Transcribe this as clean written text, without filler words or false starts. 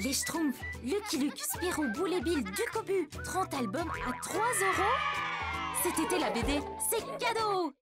Les Schtroumpfs, Lucky Luke, Spirou, Boule et Bill, Ducobu, 30 albums à 3 €. Cet été, la BD, c'est cadeau!